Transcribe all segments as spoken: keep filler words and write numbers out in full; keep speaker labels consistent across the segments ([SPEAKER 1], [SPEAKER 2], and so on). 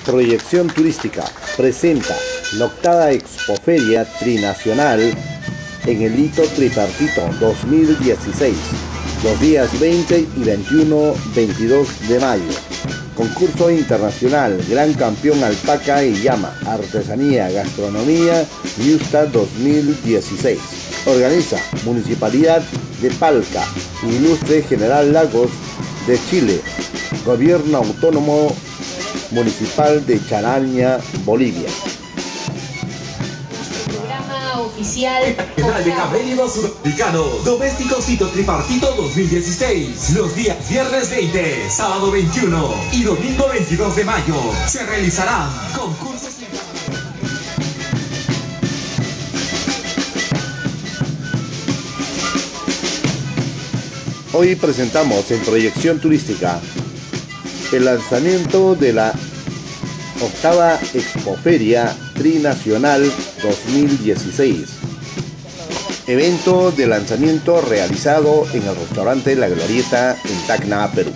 [SPEAKER 1] Proyección Turística presenta la octava Expoferia Trinacional en el hito tripartito dos mil dieciséis, los días veinte y veintiuno veintidós de mayo. Concurso internacional, Gran Campeón Alpaca y Llama, Artesanía, Gastronomía, Ñusta dos mil dieciséis. Organiza Municipalidad de Palca, Ilustre General Lagos de Chile, Gobierno Autónomo Municipal de Chalaña, Bolivia.
[SPEAKER 2] Programa oficial
[SPEAKER 3] Nacional de Camélidos Sudamericano, Doméstico Cito Tripartito dos mil dieciséis, los días viernes veinte, sábado veintiuno y domingo veintidós de mayo. Se realizarán concursos.
[SPEAKER 1] Hoy presentamos en Proyección Turística el lanzamiento de la octava Expoferia Trinacional dos mil dieciséis, evento de lanzamiento realizado en el restaurante La Glorieta en Tacna, Perú.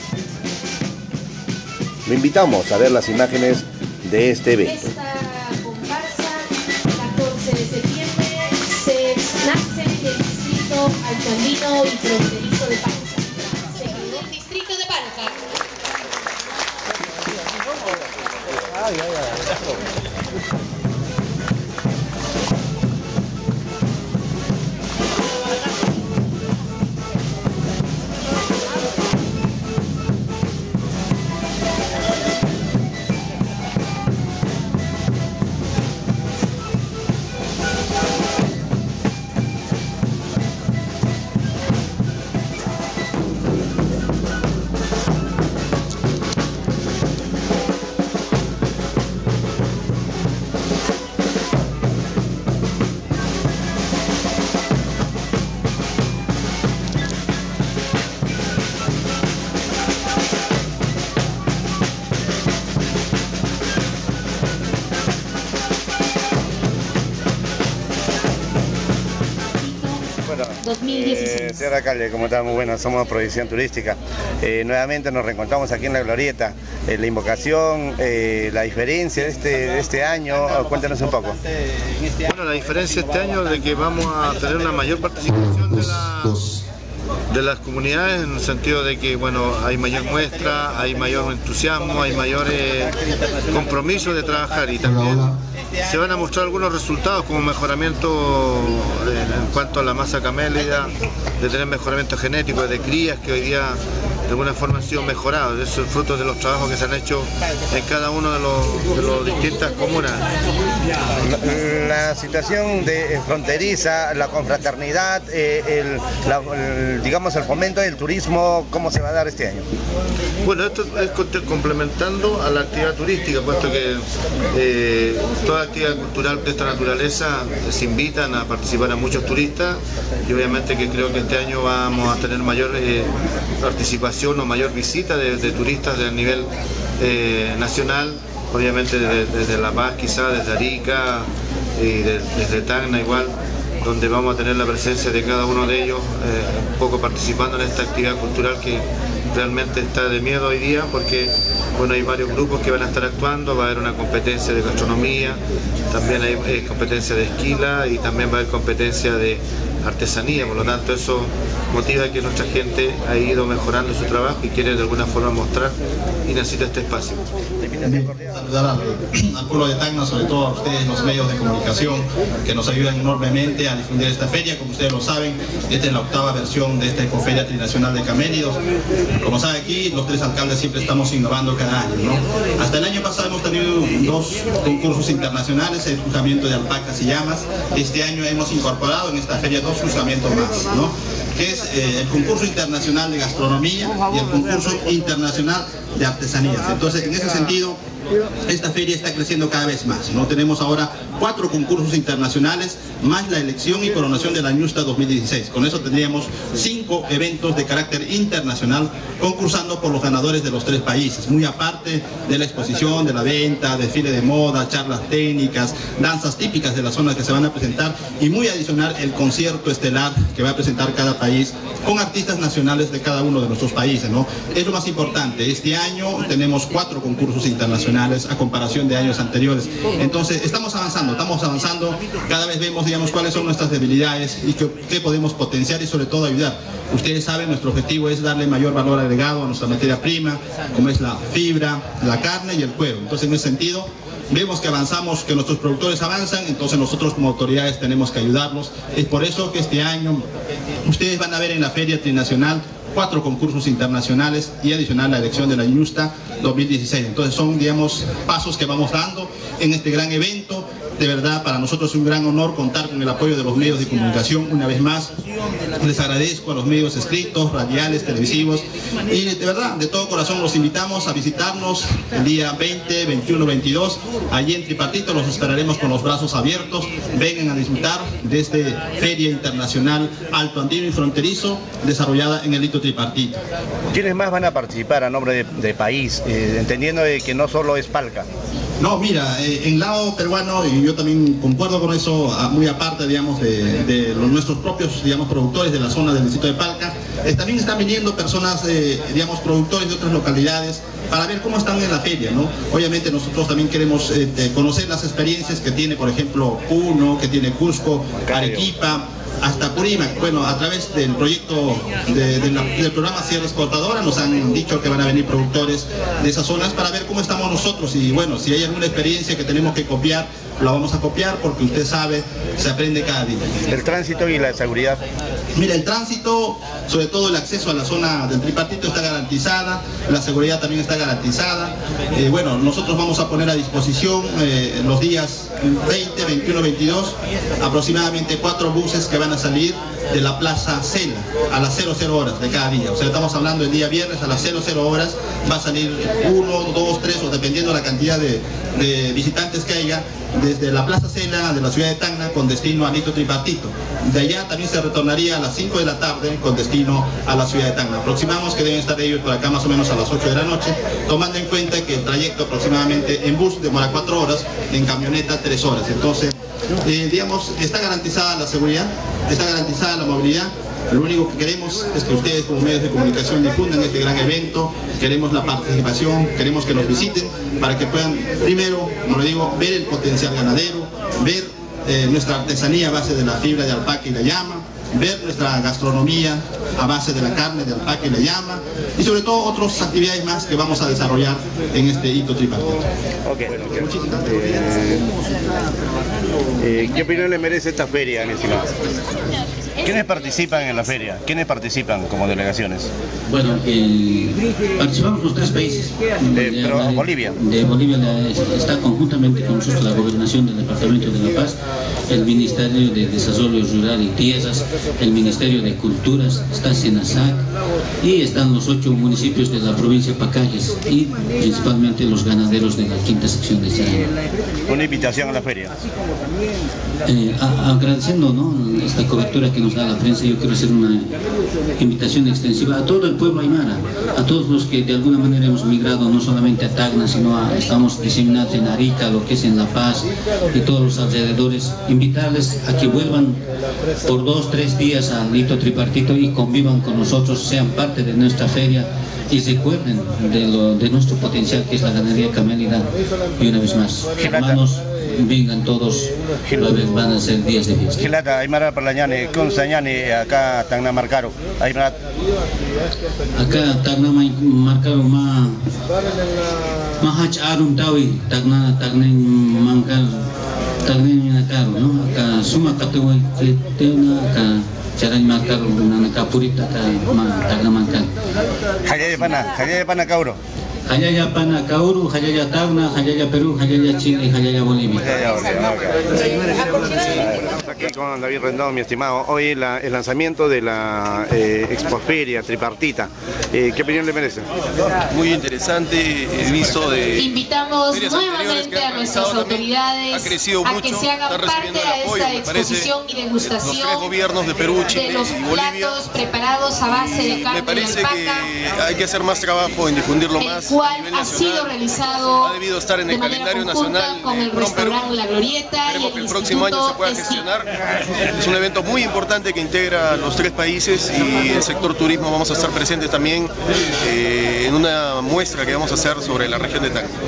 [SPEAKER 1] Lo invitamos a ver las imágenes de este evento.
[SPEAKER 2] Esta comparsa, catorce de septiembre, se nace en el distrito altoandino y fronterizo de Palca. Segundo distrito de Palca.
[SPEAKER 4] Ay, ay, ay.
[SPEAKER 1] dos mil dieciséis. Eh, señor alcalde, ¿cómo está? Muy buenas, somos Proyección Turística. Eh, nuevamente nos reencontramos aquí en La Glorieta. Eh, la invocación, eh, la diferencia de este, de este año, cuéntanos un poco.
[SPEAKER 5] Bueno, la diferencia este año es de que vamos a tener una mayor participación de, la, de las comunidades, en el sentido de que, bueno, hay mayor muestra, hay mayor entusiasmo, hay mayor eh, compromiso de trabajar, y también se van a mostrar algunos resultados como mejoramiento en cuanto a la masa camélida, de tener mejoramiento genético de crías que hoy día de alguna forma han sido mejorados. Eso es fruto de los trabajos que se han hecho en cada uno de los, de los distintas comunas.
[SPEAKER 1] La, la situación de fronteriza, la confraternidad, eh, el, la, el, digamos el fomento del turismo, ¿cómo se va a dar este año?
[SPEAKER 5] Bueno, esto es complementando a la actividad turística, puesto que eh, toda actividad cultural de esta naturaleza se invitan a participar a muchos turistas, y obviamente que creo que este año vamos a tener mayor eh, participación o mayor visita de, de turistas del nivel eh, nacional, obviamente desde, desde La Paz, quizá desde Arica y de, desde Tacna igual, donde vamos a tener la presencia de cada uno de ellos, eh, un poco participando en esta actividad cultural que realmente está de miedo hoy día, porque bueno, hay varios grupos que van a estar actuando, va a haber una competencia de gastronomía, también hay eh, competencia de esquila y también va a haber competencia de artesanía. Por lo tanto, eso motiva que nuestra gente ha ido mejorando su trabajo y quiere de alguna forma mostrar, y necesita este espacio.
[SPEAKER 6] Saludar al, al pueblo de Tacna, sobre todo a ustedes, los medios de comunicación, que nos ayudan enormemente a difundir esta feria. Como ustedes lo saben, esta es la octava versión de esta Expoferia Trinacional de Camélidos. Como saben, aquí los tres alcaldes siempre estamos innovando cada año, ¿no? Hasta el año pasado hemos tenido dos concursos internacionales, el cruzamiento de alpacas y llamas. Este año hemos incorporado en esta feria dos cruzamientos más, ¿no? Que es eh, el concurso internacional de gastronomía y el concurso internacional de artesanías. Entonces, en ese sentido, esta feria está creciendo cada vez más, ¿no? Tenemos ahora cuatro concursos internacionales, más la elección y coronación de la Ñusta dos mil dieciséis. Con eso tendríamos cinco cinco eventos de carácter internacional, concursando por los ganadores de los tres países, muy aparte de la exposición, de la venta, desfile de moda, charlas técnicas, danzas típicas de las zonas que se van a presentar, y muy adicional el concierto estelar que va a presentar cada país con artistas nacionales de cada uno de nuestros países, ¿no? Es lo más importante. Este año tenemos cuatro concursos internacionales a comparación de años anteriores. Entonces estamos avanzando, estamos avanzando, cada vez vemos, digamos, cuáles son nuestras debilidades y qué, qué podemos potenciar y sobre todo ayudar. Ustedes saben, nuestro objetivo es darle mayor valor agregado a nuestra materia prima, como es la fibra, la carne y el cuero. Entonces, en ese sentido, vemos que avanzamos, que nuestros productores avanzan, entonces nosotros como autoridades tenemos que ayudarlos. Es por eso que este año ustedes van a ver en la Feria Trinacional cuatro concursos internacionales y adicional la elección de la Ñusta dos mil dieciséis. Entonces son, digamos, pasos que vamos dando en este gran evento. De verdad, para nosotros es un gran honor contar con el apoyo de los medios de comunicación. Una vez más, les agradezco a los medios escritos, radiales, televisivos, y de verdad, de todo corazón los invitamos a visitarnos el día veinte, veintiuno, veintidós, allí en Tripartito. Los esperaremos con los brazos abiertos. Vengan a disfrutar de esta Feria Internacional Alto Andino y Fronterizo, desarrollada en el hito Tripartito.
[SPEAKER 4] ¿Quiénes más van a participar a nombre de, de país, eh, entendiendo de que no solo es Palca?
[SPEAKER 6] No, mira, eh, en lado peruano, y yo también concuerdo con eso, muy aparte, digamos, de, de los, nuestros propios, digamos, productores de la zona del distrito de Palca, eh, también están viniendo personas, eh, digamos, productores de otras localidades para ver cómo están en la feria, ¿no? Obviamente nosotros también queremos eh, conocer las experiencias que tiene, por ejemplo, Puno, que tiene Cusco, Arequipa, hasta Purímac. Bueno, a través del proyecto de, de la, del programa Sierra Exportadora nos han dicho que van a venir productores de esas zonas para ver cómo estamos nosotros, y bueno, si hay alguna experiencia que tenemos que copiar, la vamos a copiar, porque usted sabe, se aprende cada día.
[SPEAKER 4] ¿El tránsito y la seguridad?
[SPEAKER 6] Mira, el tránsito, sobre todo el acceso a la zona del Tripartito está garantizada, la seguridad también está garantizada. Eh, bueno, nosotros vamos a poner a disposición eh, los días veinte, veintiuno, veintidós, aproximadamente cuatro buses que van a salir de la Plaza Cela a las cero cero horas de cada día. O sea, estamos hablando del día viernes a las cero cero horas, va a salir uno, dos, tres, o dependiendo de la cantidad de, de visitantes que haya, desde la Plaza Cela de la ciudad de Tacna con destino al hito Tripartito. De allá también se retornaría a las cinco de la tarde con destino a la ciudad de Tacna. Aproximamos que deben estar ellos por acá más o menos a las ocho de la noche, tomando en cuenta que el trayecto aproximadamente en bus demora cuatro horas, en camioneta tres horas. Entonces, eh, digamos, está garantizada la seguridad, está garantizada la movilidad. Lo único que queremos es que ustedes como medios de comunicación difundan este gran evento. Queremos la participación, queremos que nos visiten para que puedan, primero, como le digo, ver el potencial ganadero, ver eh, nuestra artesanía a base de la fibra de alpaca y la llama, ver nuestra gastronomía a base de la carne de alpaca y la llama, y sobre todo otras actividades más que vamos a desarrollar en este hito Tripartito.
[SPEAKER 4] Ok, eh, eh, ¿qué opinión le merece esta feria, mi estimado? ¿Quiénes participan en la feria? ¿Quiénes participan como delegaciones?
[SPEAKER 7] Bueno, eh, participamos los tres países.
[SPEAKER 4] De, de, pero, de Bolivia.
[SPEAKER 7] De Bolivia está conjuntamente con nosotros la Gobernación del Departamento de La Paz, el Ministerio de Desarrollo Rural y Tierras, el Ministerio de Culturas, está Senasac, y están los ocho municipios de la provincia de Pacayes y principalmente los ganaderos de la quinta sección de Saraya.
[SPEAKER 4] Una invitación a la feria.
[SPEAKER 7] Eh, a, agradeciendo, ¿no?, esta cobertura que nos da la prensa, yo quiero hacer una invitación extensiva a todo el pueblo aymara, a todos los que de alguna manera hemos migrado no solamente a Tacna, sino a, estamos diseminados en Arica, lo que es en La Paz y todos los alrededores, invitarles a que vuelvan por dos, tres días al hito Tripartito y convivan con nosotros, sean parte de nuestra feria y recuerden de, lo, de nuestro potencial que es la ganadería camélida. Y una vez más, hermanos, vengan todos, van a ser días de fiesta.
[SPEAKER 4] Gilata, Aymara Parlañane, Consañane, acá Tacna Marcaro, Aymara.
[SPEAKER 7] Acá Tacna Marcaro, ma, Mahach Arum Tawi, Tacna, Tacna Mancar, Tacna Marcaro, ¿no? Acá Suma Katuay, Tena, acá Charay Marcaro, Nana Capurita, acá Tacna Mancar.
[SPEAKER 4] Jaya de Pana, Jaya de Pana Cauro.
[SPEAKER 7] Jayaya Pana Kauru, Jayaya Tacna, Jayaya Perú, Jayaya Chile y Jayaya Bolivia.
[SPEAKER 4] Estamos aquí con David Rendón, mi estimado. Hoy la, el lanzamiento de la eh, Expoferia Tripartita. Eh, ¿Qué opinión le merece?
[SPEAKER 8] Muy interesante, he visto de...
[SPEAKER 2] Invitamos
[SPEAKER 8] ferias
[SPEAKER 2] nuevamente
[SPEAKER 8] que
[SPEAKER 2] a
[SPEAKER 8] han
[SPEAKER 2] nuestras
[SPEAKER 8] realizado
[SPEAKER 2] autoridades
[SPEAKER 8] ha crecido
[SPEAKER 2] a
[SPEAKER 8] mucho,
[SPEAKER 2] que se hagan
[SPEAKER 8] está
[SPEAKER 2] parte
[SPEAKER 8] recibiendo el
[SPEAKER 2] de
[SPEAKER 8] apoyo,
[SPEAKER 2] esta
[SPEAKER 8] me parece.
[SPEAKER 2] exposición y degustación
[SPEAKER 8] Los tres gobiernos de Perú, Chile
[SPEAKER 2] de los
[SPEAKER 8] y Bolivia.
[SPEAKER 2] platos preparados a base de carne
[SPEAKER 8] Me parece
[SPEAKER 2] de alpaca,
[SPEAKER 8] que hay que hacer más trabajo en difundirlo más
[SPEAKER 2] el cual
[SPEAKER 8] a nivel
[SPEAKER 2] ha
[SPEAKER 8] nacional.
[SPEAKER 2] sido realizado
[SPEAKER 8] Ha debido estar en
[SPEAKER 2] de
[SPEAKER 8] el
[SPEAKER 2] manera
[SPEAKER 8] calendario
[SPEAKER 2] conjunta
[SPEAKER 8] nacional
[SPEAKER 2] con el
[SPEAKER 8] Prom Perú.
[SPEAKER 2] restaurante La Glorieta.
[SPEAKER 8] Esperemos
[SPEAKER 2] y
[SPEAKER 8] que
[SPEAKER 2] el
[SPEAKER 8] el próximo año se pueda
[SPEAKER 2] Instituto
[SPEAKER 8] gestionar. Es un evento muy importante que integra los tres países y el sector turismo vamos a estar presentes también eh, en una muestra que vamos a hacer sobre la región de Tacna.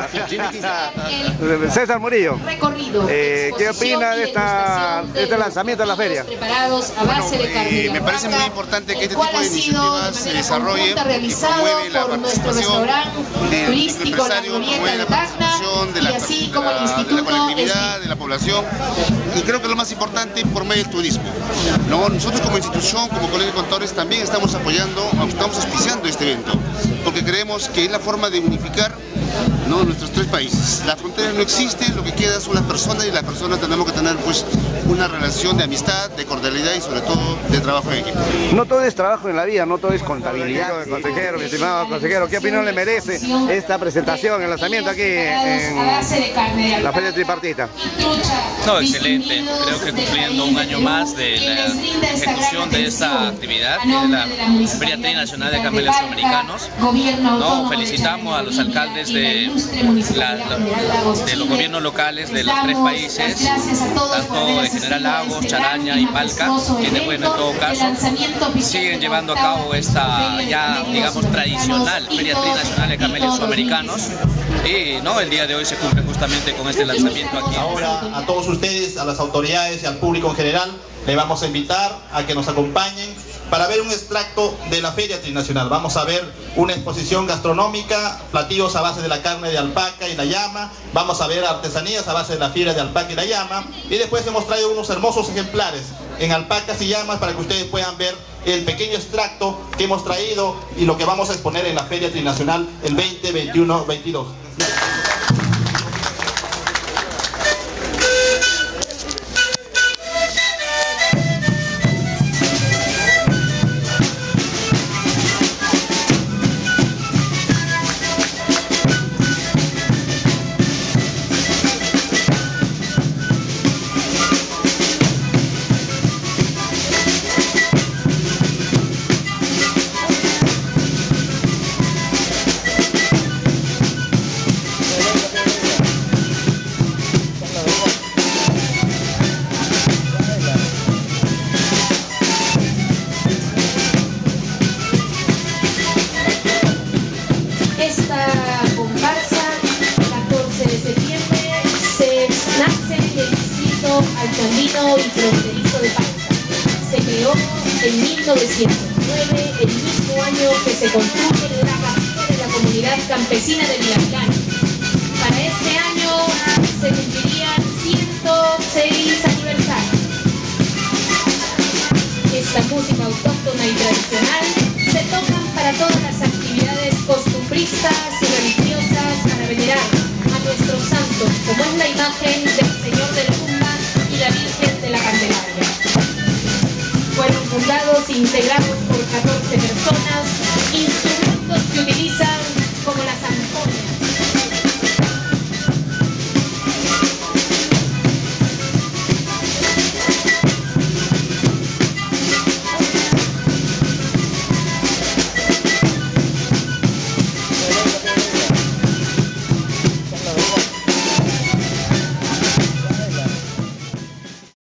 [SPEAKER 4] César Murillo,
[SPEAKER 2] recorrido,
[SPEAKER 4] eh, ¿qué
[SPEAKER 2] exposición
[SPEAKER 4] opina
[SPEAKER 2] y
[SPEAKER 4] de, esta,
[SPEAKER 2] degustación
[SPEAKER 4] de este
[SPEAKER 2] los
[SPEAKER 4] lanzamiento de la feria?
[SPEAKER 2] preparados a base
[SPEAKER 5] Bueno,
[SPEAKER 2] de carne
[SPEAKER 5] eh,
[SPEAKER 2] de
[SPEAKER 5] me parece
[SPEAKER 2] alpaca,
[SPEAKER 5] muy importante que
[SPEAKER 2] el
[SPEAKER 5] este
[SPEAKER 2] cual
[SPEAKER 5] tipo de
[SPEAKER 2] ha sido
[SPEAKER 5] iniciativas
[SPEAKER 2] de
[SPEAKER 5] se
[SPEAKER 2] manera
[SPEAKER 5] desarrollen
[SPEAKER 2] conjunta
[SPEAKER 5] y
[SPEAKER 2] realizado
[SPEAKER 5] promueve la
[SPEAKER 2] por nuestro
[SPEAKER 5] participación
[SPEAKER 2] restaurante
[SPEAKER 5] del
[SPEAKER 2] turístico La
[SPEAKER 5] empresario,
[SPEAKER 2] Glorieta
[SPEAKER 5] promueve
[SPEAKER 2] de
[SPEAKER 5] la
[SPEAKER 2] Tacna
[SPEAKER 5] participación de
[SPEAKER 2] y
[SPEAKER 5] la,
[SPEAKER 2] así
[SPEAKER 5] de
[SPEAKER 2] como el
[SPEAKER 5] la- de la
[SPEAKER 2] Instituto
[SPEAKER 5] colectividad, de la población, y creo que lo más importante por medio del turismo. ¿No? Nosotros como institución, como Colegio de Contadores, también estamos apoyando, estamos auspiciando este evento, porque creemos que es la forma de unificar, ¿no?, nuestros tres países. Las fronteras no existen, lo que queda son las personas, y las personas tenemos que tener pues una relación de amistad, de cordialidad y sobre todo de trabajo en equipo.
[SPEAKER 4] No todo es trabajo en la vida, no todo es contabilidad. Consejero, mi estimado consejero, ¿qué opinión le merece esta presentación, el lanzamiento aquí en la Feria Tripartita?
[SPEAKER 9] No, excelente. Creo que cumpliendo un año más de la ejecución de esta actividad, que es la Feria Trinacional de Camellos Sudamericanos. No, felicitamos a los alcaldes de, la, de los gobiernos locales de los tres países, tanto de General Lagos, Charaña y Palca, quienes, bueno, en todo caso, siguen llevando a cabo esta ya, digamos, tradicional Feria Trinacional de Camellos Sudamericanos. Y no, el día de hoy se cumple justamente con este lanzamiento aquí.
[SPEAKER 6] Ahora a todos ustedes, a las autoridades y al público en general, le vamos a invitar a que nos acompañen para ver un extracto de la Feria Trinacional. Vamos a ver una exposición gastronómica, platillos a base de la carne de alpaca y la llama. Vamos a ver artesanías a base de la fibra de alpaca y la llama. Y después hemos traído unos hermosos ejemplares en alpacas y llamas para que ustedes puedan ver el pequeño extracto que hemos traído y lo que vamos a exponer en la Feria Trinacional el veinte, veintiuno, veintidós.
[SPEAKER 2] Altandino y fronterizo de Palca. Se creó en mil novecientos nueve, el mismo año que se construye la capilla de la comunidad campesina de Villaplana. Para este año se cumplirían ciento seis aniversarios. Esta música autóctona y tradicional se tocan para todas las actividades costumbristas y religiosas para venerar a nuestros santos, como es la imagen del Señor del Tumba y la Virgen de la Candelaria. Fueron fundados e integrados por catorce personas, instrumentos que utilizan